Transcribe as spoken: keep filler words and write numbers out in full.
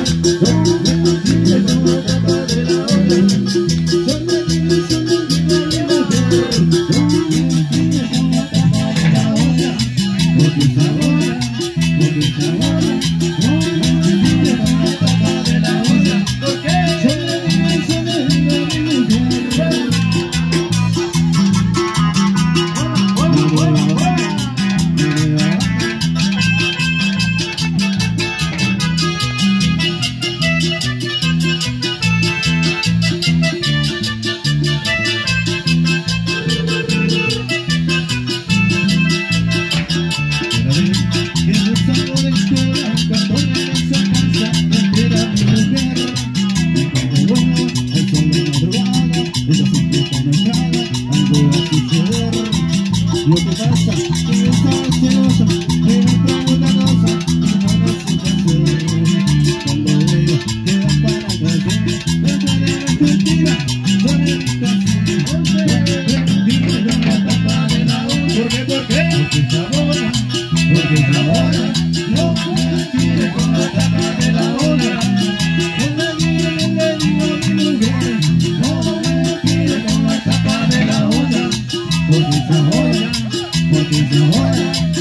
Lo que pasa es que estás celosa, me pregunto una cosa y no lo sé qué hacer. Cuando ellos quedan para crecer, esa de respectiva, son evitación. Dime dónde la tapa de la otra. ¿Por qué? ¿Por qué? Porque esa bola, porque esa bola no me quiere con la tapa de la otra. No me quiere, le digo a mi mujer, no me quiere con la tapa de la otra. Porque esa bola, porque esa bola